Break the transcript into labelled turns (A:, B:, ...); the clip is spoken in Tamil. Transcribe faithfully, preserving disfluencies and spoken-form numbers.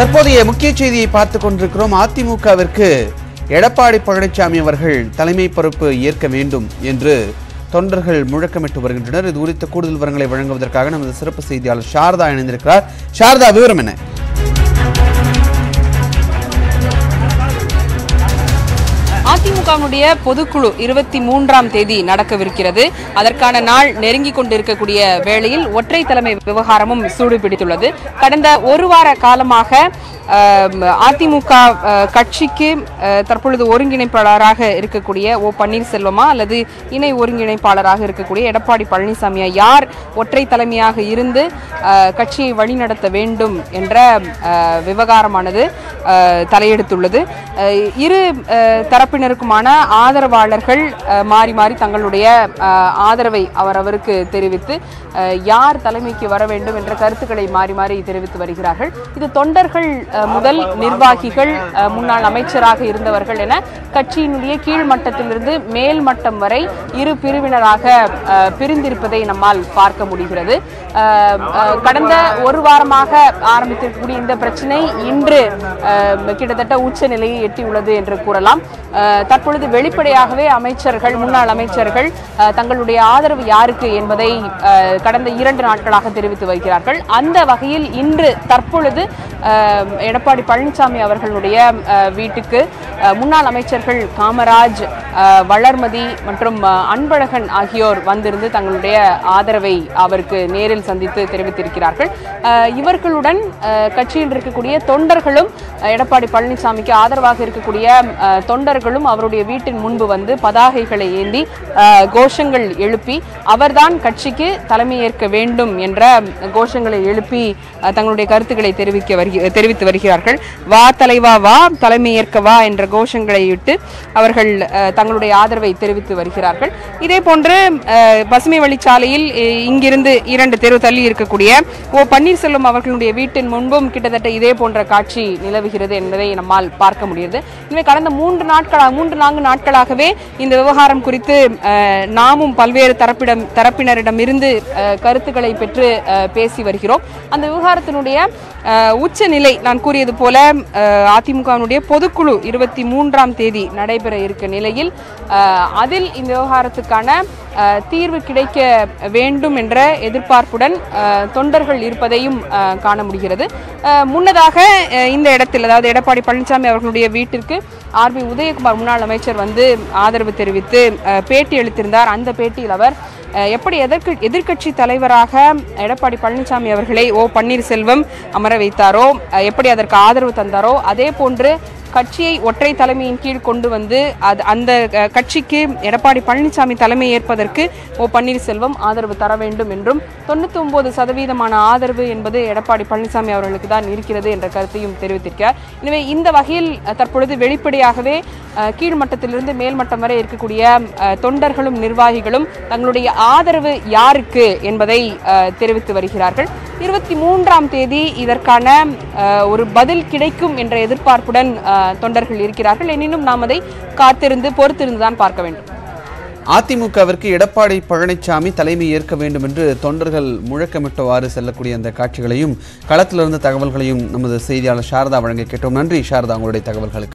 A: தற்போதைய முக்கிய செய்தியை பார்த்துக் கொண்டிருக்கிறோம். அதிமுகவிற்கு எடப்பாடி பழனிசாமி அவர்கள் தலைமை பொறுப்பு ஏற்க வேண்டும் என்று தொண்டர்கள் முழக்கமிட்டு வருகின்றனர். இது குறித்த கூடுதல் விவரங்களை வழங்குவதற்காக நமது சிறப்பு செய்தியாளர் சாரதா இணைந்திருக்கிறார். சாரதா, விவரம் என்ன?
B: அதிமுகவுடைய பொதுக்குழு இருபத்தி மூன்றாம் தேதி நடக்கவிருக்கிறது. அதற்கான நாள் நெருங்கி கொண்டிருக்கக்கூடிய வேளையில் ஒற்றை தலைமை விவகாரமும் சூடு பிடித்துள்ளது. கடந்த ஒரு வார காலமாக அதிமுக கட்சிக்கு தற்பொழுது ஒருங்கிணைப்பாளராக இருக்கக்கூடிய ஓ பன்னீர்செல்வமா அல்லது இணை ஒருங்கிணைப்பாளராக இருக்கக்கூடிய எடப்பாடி பழனிசாமியா யார் ஒற்றை தலைமையாக இருந்து கட்சியை வழிநடத்த வேண்டும் என்ற விவகாரமானது தலையெடுத்துள்ளது. இரு தரப்பினருக்குமான ஆதரவாளர்கள் மாறி மாறி தங்களுடைய ஆதரவை அவரவருக்கு தெரிவித்து யார் தலைமைக்கு வர வேண்டும் என்ற கருத்துக்களை மாறி மாறி தெரிவித்து வருகிறார்கள். இது தொண்டர்கள் முதல் நிர்வாகிகள், முன்னாள் அமைச்சராக இருந்தவர்கள் என கட்சியினுடைய கீழ் மட்டத்திலிருந்து மேல் மட்டம் வரை இரு பிரிவினராக பிரிந்திருப்பதை நம்மால் பார்க்க முடிகிறது. கடந்த ஒரு வாரமாக ஆரம்பித்திருக்கக்கூடிய இந்த பிரச்சனை இன்று கிட்டத்தட்ட உச்ச நிலையை எட்டியுள்ளது என்று கூறலாம். தற்பொழுது வெளிப்படையாகவே அமைச்சர்கள், முன்னாள் அமைச்சர்கள் தங்களுடைய ஆதரவு யாருக்கு என்பதை கடந்த இரண்டு நாட்களாக தெரிவித்து வருகிறார்கள். அந்த வகையில் இன்று தற்பொழுது எடப்பாடி பழனிசாமி அவர்களுடைய வீட்டுக்கு முன்னாள் அமைச்சர்கள் காமராஜ், வளர்மதி மற்றும் அன்பழகன் ஆகியோர் வந்திருந்து தங்களுடைய ஆதரவை அவருக்கு நேரில் சந்தித்து தெரிவித்திருக்கிறார்கள். இவர்களுடன் கட்சியில் இருக்கக்கூடிய தொண்டர்களும், எடப்பாடி பழனிசாமிக்கு ஆதரவாக இருக்கக்கூடிய தொண்டர்களும் அவருடைய வீட்டின் முன்பு வந்து பதாகைகளை ஏந்தி கோஷங்கள் எழுப்பி அவர்தான் கட்சிக்கு தலைமை ஏற்க வேண்டும் என்ற கோஷங்களை எழுப்பி தங்களுடைய கருத்துக்களை தெரிவிக்க தெரிவித்து வருகிறார்கள். வா தலைவா வா, தலைமை ஏற்க வா என்ற கோஷங்களை இட்டு அவர்கள் தங்களுடைய ஆதரவை தெரிவித்து வருகிறார்கள். இதே போன்று பசுமை வழிச்சாலையில் இங்கிருந்து இரண்டு தெரு தள்ளி இருக்கக்கூடிய ஓ பன்னீர்செல்வம் அவர்களுடைய வீட்டின் முன்பும் கிட்டத்தட்ட இதே போன்ற காட்சி நிலவுகிறது என்பதை நம்மால் பார்க்க முடியுது. எனவே கடந்த மூன்று நாட்களாக மூன்று நான்கு நாட்களாகவே இந்த விவகாரம் குறித்து நாமும் பல்வேறு தரப்பிடம் தரப்பினரிடம் இருந்து கருத்துக்களை பெற்று பேசி வருகிறோம். அந்த விவகாரத்தினுடைய உச்ச நிலை நான் கூறியது போல அதிமுகவினுடைய பொதுக்குழு இருபத்தி மூன்றாம் தேதி நடைபெற இருக்க நிலையில் அதில் இந்த விவகாரத்துக்கான தீர்வு கிடைக்க வேண்டும் என்ற எதிர்பார்ப்புடன் தொண்டர்கள் இருப்பதையும் காண முடிகிறது. முன்னதாக இந்த இடத்தில், அதாவது எடப்பாடி பழனிசாமி அவர்களுடைய வீட்டிற்கு ஆர் பி உதயகுமார் முன்னாள் அமைச்சர் வந்து ஆதரவு தெரிவித்து பேட்டி அளித்திருந்தார். அந்த பேட்டியில் அவர் எப்படி எதற்கு எதிர்க்கட்சி தலைவராக எடப்பாடி பழனிசாமி அவர்களை ஓ பன்னீர்செல்வம் அமர வைத்தாரோ, எப்படி அதற்கு ஆதரவு தந்தாரோ, அதே போன்று கட்சியை ஒற்றை தலைமையின் கீழ் கொண்டு வந்து அது அந்த கட்சிக்கு எடப்பாடி பழனிசாமி தலைமை ஏற்பதற்கு ஓ பன்னீர்செல்வம் ஆதரவு தர வேண்டும் என்றும் தொண்ணூத்தி ஒன்பது சதவீதமான ஆதரவு என்பது எடப்பாடி பழனிசாமி அவர்களுக்கு தான் இருக்கிறது என்ற கருத்தையும் தெரிவித்திருக்கிறார். எனவே இந்த வகையில் தற்பொழுது வெளிப்படையாகவே கீழ்மட்டத்திலிருந்து மேல்மட்டம் வரை இருக்கக்கூடிய தொண்டர்களும் நிர்வாகிகளும் தங்களுடைய ஆதரவு யாருக்கு என்பதை தெரிவித்து வருகிறார்கள். இருபத்தி மூன்றாம் தேதி இதற்கான ஒரு பதில் கிடைக்கும் என்ற எதிர்பார்ப்புடன் தொண்டர்கள் இருக்கிறார்கள். எனினும் நாம் அதை காத்திருந்து பொறுத்திருந்துதான் பார்க்க வேண்டும்.
A: அதிமுகவிற்கு எடப்பாடி பழனிசாமி தலைமை ஏற்க வேண்டும் என்று தொண்டர்கள் முழக்கமிட்டவாறு செல்லக்கூடிய அந்த காட்சிகளையும் களத்திலிருந்து தகவல்களையும் நமது செய்தியாளர் சாரதா வழங்க கேட்டோம். நன்றி சாரதா, உங்களுடைய தகவல்களுக்கு.